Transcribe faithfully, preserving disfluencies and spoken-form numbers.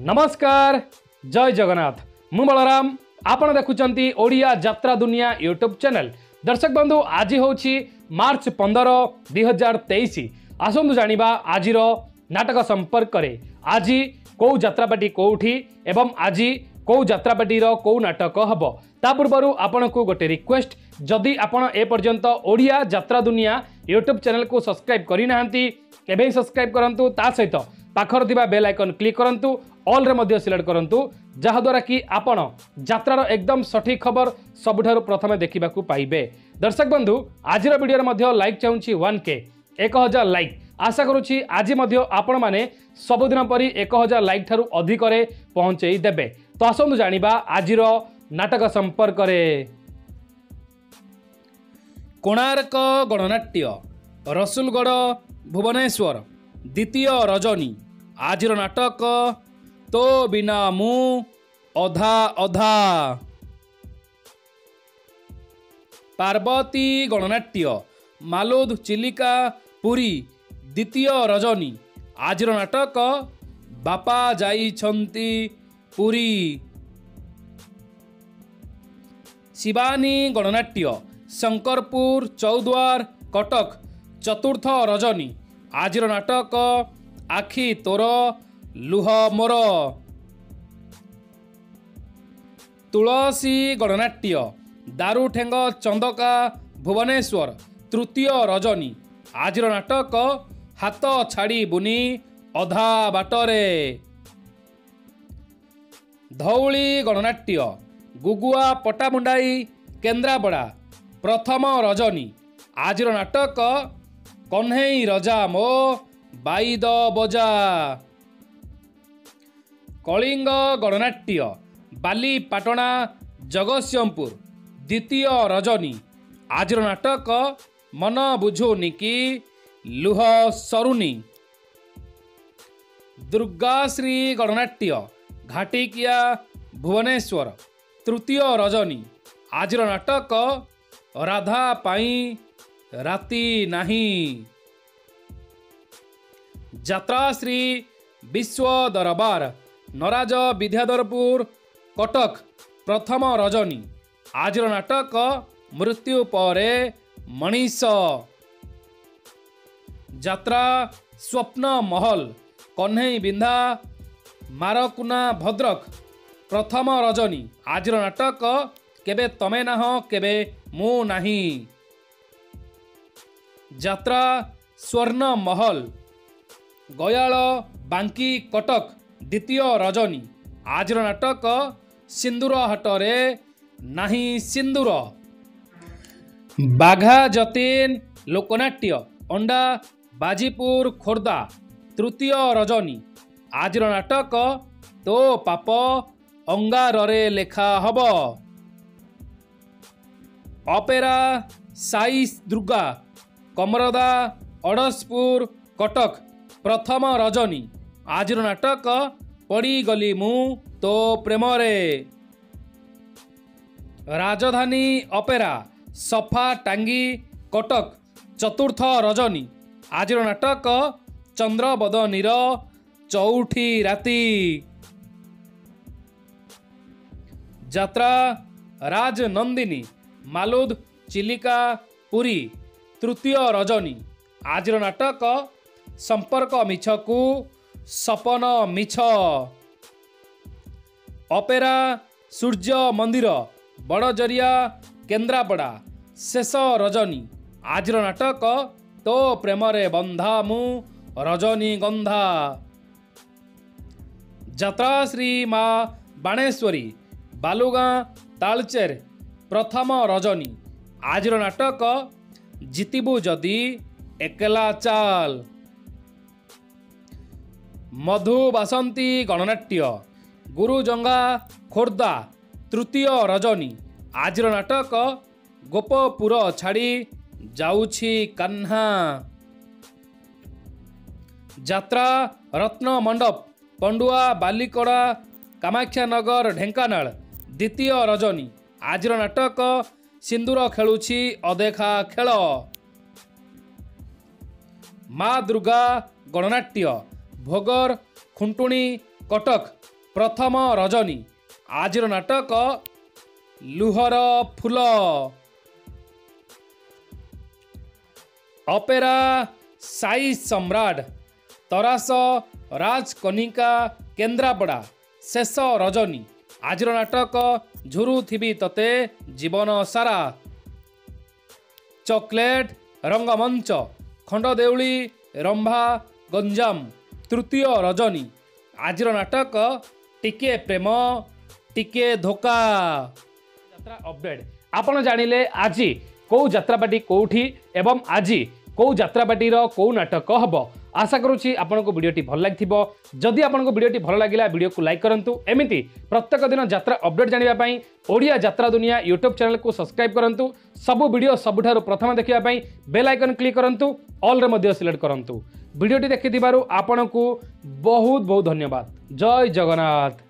नमस्कार जय जगन्नाथ मु बलराम आपण देखुचंती ओडिया यात्रा दुनिया यूट्यूब चैनल। दर्शक बंधु आज होची मार्च पंद्रह दुई हजार तेईस। आसतु जानिबा आजिर नाटक संपर्क रे आज कौ यात्रापाटी कौठी एवं आज कौ यात्रापाटी कौ नाटक हम ता पूर्व आपण को गोटे रिक्वेस्ट जदि आपण ए पर्यंत ओडिया यात्रा दुनिया यूट्यूब चैनल को सब्सक्राइब करना एवं सब्सक्राइब करंतु ता सहित पाखर दिबा बेल आइकन क्लिक करंतु ऑल रे मध्य सिलेक्ट करंतु जहा द्वारा कि आपण यात्रार एकदम सठिक खबर सबुठारु प्रथमे देखिबा को पाइबे। दर्शक बंधु आज वीडियो रे मध्य लाइक चाहूँगी वन के एक हजार लाइक आशा करुँची आज मध्य आपण माने सबुदिन परी एक हजार लाइक ठारू अधिक रे पहुँचे देबे। तो आसतु जानिबा आजिर नाटक संपर्क रे। कोणार्क गणनाट्य रसुलगढ़ भुवनेश्वर द्वितीय रजनी आजिर नाटक तो बिना मु अधा अधा। पार्वती गणनाट्य मालोद चिलिका पुरी द्वितीय रजनी आजिर नाटक बापा जाइछंती पुरी। शिवानी गणनाट्य शंकरपुर चौद्वार कटक चतुर्थ रजनी आजिर नाटक आखि तोर लुह मोर। तुलसी गणनाट्य दारुठेंग चंदका भुवनेश्वर तृतीय रजनी आजिर नाटक हाथ छाड़ी बुनी अधा बाटरे। धौली गणनाट्य गुगुआ पटामुंडाई केन्द्रापड़ा प्रथम रजनी आजिर नाटक कन्हई रजा मो बाईद बजा। कलिंग गणनाट्य बाली पाटना जगतसिंहपुर द्वितीय रजनी आजिर नाटक मन बुझुनी कि लुह सरुनी। दुर्गाश्री गणनाट्य घाटिकिया भुवनेश्वर तृतीय रजनी आजिर नाटक राधा पाई राति नाही। यात्राश्री विश्व दरबार नराज विद्याधरपुर कटक प्रथम रजनी आजिर नाटक मृत्यु परे मनीष। यात्रा स्वप्न महल कन्हई बिंधा मारकुना भद्रक प्रथम रजनी आजिर नाटक केबे तमे नाह केबे मु नाही। यात्रा स्वर्ण महल गयाल बांकी कटक द्वितीय रजनी आजिर नाटक सिंदूर हाटरे नाही सिंदूर। बाघा जतीन लोकनाट्य अंडा बाजीपुर खोर्दा तृतीय रजनी आजिर नाटक तो पाप अंगारे लेखा हब। अपेरा साईस दुर्गा कमरदा अड़सपुर कटक प्रथम रजनी आजिर नाटक पड़ी गली मु तो प्रेमरे। राजधानी अपेरा सफा टांगी कटक चतुर्थ रजनी आजिर नाटक चंद्रबदनीर चौठी राति। यात्रा राजनंदिनी मालुद चिलिका पुरी तृतीय रजनी आजिर नाटक संपर्क मिछकू सपन मिछ। अपेरा सूर्य मंदिर बड़जरिया केन्द्रापड़ा शेष रजनी आजिर नाटक तो प्रेमरे बंधा मु रजनी गंधा। यात्रा श्री माँ बाणेश्वरी बालुगाँ तालचेर प्रथम रजनी आजिर नाटक जितिबु जदि एकला चाल। मधु बासंती गणनाट्य गुरुजंगा खोर्दा तृतीय रजनी आजिर नाटक गोपपुर छाड़ी जाउछि कान्हा। यात्रा रत्न मंडप पंडुआ बालिकड़ा कामाख्यानगर ढेंकानाल द्वितीय रजनी आजिर नाटक सिंदूर खेलुछि अदेखा खेल। माँ दुर्गा गणनाट्य भोगर खुंटुणी कटक प्रथम रजनी आजिर नाटक लुहर फूल अपेरा साई सम्राट तरास राजकनिका केन्द्रापड़ा शेष रजनी आजिर नाटक झुरु थिबी तते जीवन सारा चॉकलेट रंगमंच खंडदेउली रंभा गंजाम तृतीय रजनी आजिर नाटक टिके प्रेम टिके धोका यात्रा अपडेट आपण जानिले आज कौ यात्रापाटी कौठी एवं आज कौ यात्रापाटी कौ नाटक हम आशा करुच्ची आपन को वीडियोटी भल लगी जदि आपन को वीडियोटी भल लगिला वीडियो को लाइक करंतु एमिति प्रत्येक दिन यात्रा अपडेट जानिबा पई ओडिया यात्रा दुनिया यूट्यूब चैनल को सब्सक्राइब करंतु सब वीडियो सबुठारु प्रथम देखिबा पई बेल आइकन क्लिक करंतु ऑल रे मध्ये सिलेक्ट करंतु वीडियोटी देखिथिबारु आपन को बहुत बहुत धन्यवाद जय जगन्नाथ।